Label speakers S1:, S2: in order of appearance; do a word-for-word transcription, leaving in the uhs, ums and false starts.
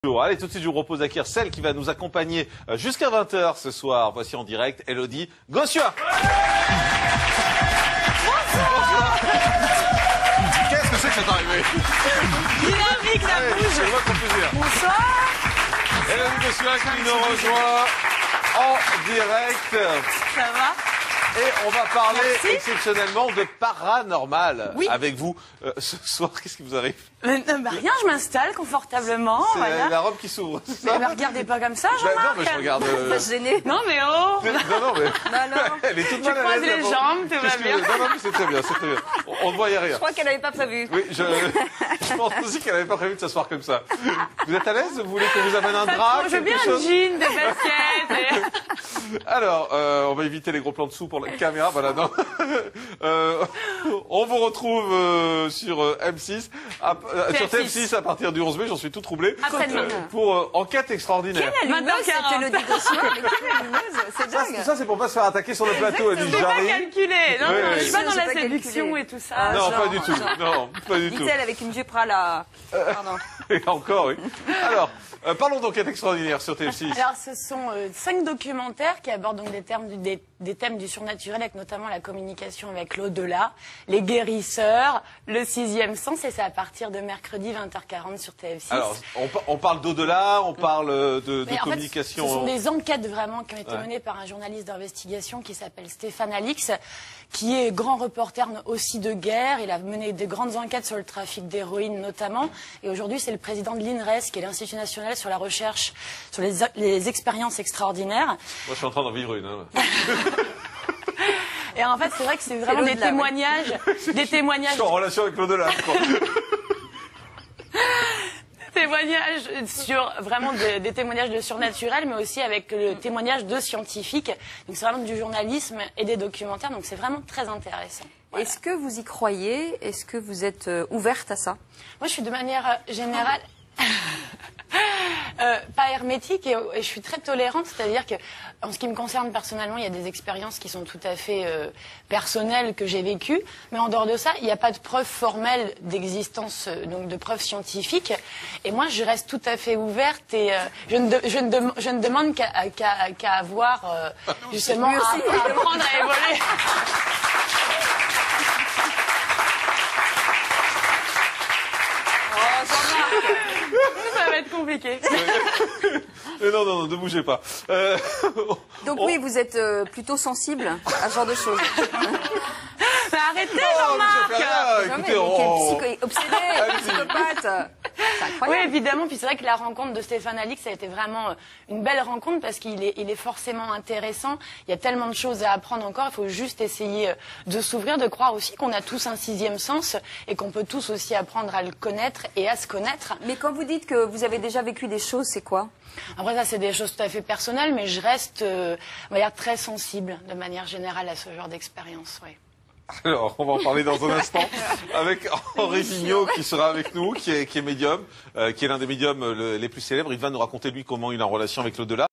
S1: Allez, tout de suite, je vous propose d'acquérir celle qui va nous accompagner jusqu'à vingt heures ce soir. Voici en direct, Elodie Gossua.
S2: Bonsoir.
S1: Qu'est-ce que c'est que c'est arrivé?
S2: Dynamique, ça
S1: Allez,
S2: bouge.
S1: c'est votre plaisir.
S2: Bonsoir.
S1: Elodie Gossua qui nous rejoint en direct.
S2: Ça va?
S1: Et on va parler
S2: Merci.
S1: exceptionnellement de paranormal
S2: Oui.
S1: avec vous euh, ce soir. Qu'est-ce qui vous arrive?
S2: Euh, euh, bah, rien, je m'installe confortablement.
S1: C'est
S2: Voilà.
S1: la robe qui s'ouvre. c'est
S2: Mais
S1: ça
S2: me regardez pas comme ça,
S1: Bah,
S2: Jean-Marc.
S1: non, mais je regarde. euh,
S3: Pas gêné.
S2: Non, mais oh.
S1: Non, non, mais.
S3: Bah alors,
S1: Elle est toute
S2: Tu
S1: mal à
S2: croises
S1: l'aise,
S2: les
S1: là, bon.
S2: jambes, tout va
S1: Qu'est-ce que-
S2: bien.
S1: Non, non, mais c'est très bien, c'est très bien. On, on ne voyait rien.
S3: je crois qu'elle n'avait pas prévu.
S1: Oui, je, je pense aussi qu'elle n'avait pas prévu de s'asseoir comme ça. Vous êtes à l'aise? Vous voulez qu'on vous amène un
S2: Pas
S1: drap?
S2: trop, je veux bien
S1: quelque
S2: un
S1: chose
S2: jean, des baskets. et-
S1: Alors, euh, on va éviter les gros plans dessous pour la caméra. Voilà, non. Euh, on vous retrouve euh, sur euh, M six, à- euh, sur T F six à partir du onze mai. J'en suis tout troublé.
S2: Après-demain.
S1: Euh, pour euh, enquête extraordinaire.
S3: Allumeuse,
S2: Maintenant, quarante.
S3: c'était le Gossua. Mais quelle allumeuse, c'est
S1: Ça,
S3: dingue.
S1: tout ça, c'est pour pas se faire attaquer sur le plateau. Elle dit
S2: Je vais pas
S1: j'arrive.
S2: calculer. Non,
S1: Oui,
S2: non,
S1: oui.
S2: je suis pas
S3: Je
S2: dans
S3: sais
S2: la
S3: pas
S2: séduction
S3: calculer.
S2: et tout ça.
S3: Ah,
S1: Non,
S3: genre,
S1: pas du tout.
S3: genre.
S1: Non, pas du tout.
S3: Dit-elle avec une jupe là. Pardon.
S1: Et encore, oui. Alors, euh, parlons d'enquête extraordinaire sur T F six.
S2: Alors, ce sont euh, cinq documentaires qui abordent donc des, termes du, des, des thèmes du surnaturel, avec notamment la communication avec l'au-delà, les guérisseurs, le sixième sens, et c'est à partir de mercredi vingt heures quarante sur T F six.
S1: Alors, on, pa- on parle d'au-delà, on parle euh, de, de
S2: Mais en fait,
S1: communication.
S2: ce sont des enquêtes vraiment qui ont été
S1: Ouais.
S2: menées par un journaliste d'investigation qui s'appelle Stéphane Alix, qui est grand reporter aussi de guerre. Il a mené de grandes enquêtes sur le trafic d'héroïne notamment. Et aujourd'hui, c'est le président de l'I N R E S, qui est l'Institut national sur la recherche sur les, les expériences extraordinaires.
S1: Moi, je suis en train d'en vivre une. Hein.
S2: Et en fait, c'est vrai que c'est vraiment des
S3: l'au-delà, ouais.
S2: témoignages, des
S1: Je
S2: témoignages,
S1: suis en relation avec l'au-delà, je crois.
S2: témoignages sur vraiment des, des témoignages de surnaturel, mais aussi avec le témoignage de scientifiques. Donc c'est vraiment du journalisme et des documentaires. Donc c'est vraiment très intéressant. Voilà.
S3: Est-ce que vous y croyez? Est-ce que vous êtes euh, ouverte à ça?
S2: Moi, je suis de manière euh, générale euh, pas hermétique et, et je suis très tolérante. C'est-à-dire que, en ce qui me concerne personnellement, il y a des expériences qui sont tout à fait euh, personnelles que j'ai vécues. Mais en dehors de ça, il n'y a pas de preuve formelle d'existence, euh, donc de preuves scientifiques. Et moi, je reste tout à fait ouverte et euh, je, ne de- je, ne dem- je ne demande qu'à qu'à- qu'à avoir euh, justement
S3: Lui aussi,
S2: à, à apprendre à évoluer. Ça va être compliqué.
S1: Mais non, non, non, ne bougez pas. Euh,
S3: Donc
S1: on-
S3: oui, vous êtes euh, plutôt sensible à ce genre de choses.
S2: Mais arrêtez,
S1: Oh, mais je fais
S2: Jean-Marc.
S1: rien,
S3: Jamais,
S1: écoutez,
S3: mais
S1: on...
S3: quel psycho obsédé,
S1: Allez-y.
S3: psychopathe. C'est
S2: Oui,
S3: incroyable.
S2: évidemment. Puis c'est vrai que la rencontre de Stéphane Alix, ça a été vraiment euh, une belle rencontre parce qu'il est, il est forcément intéressant. Il y a tellement de choses à apprendre encore. Il faut juste essayer euh, de s'ouvrir, de croire aussi qu'on a tous un sixième sens et qu'on peut tous aussi apprendre à le connaître et à se connaître.
S3: Mais quand vous dites que vous avez déjà vécu des choses, c'est quoi?
S2: Après, ça, c'est des choses tout à fait personnelles, mais je reste, euh, on va dire, très sensible de manière générale à ce genre d'expérience. Oui.
S1: Alors, on va en parler dans un instant avec Henri Vigneault qui sera avec nous, qui est, qui est médium, euh, qui est l'un des médiums euh, le- les plus célèbres. Il va nous raconter, lui, comment il est en relation avec l'au-delà.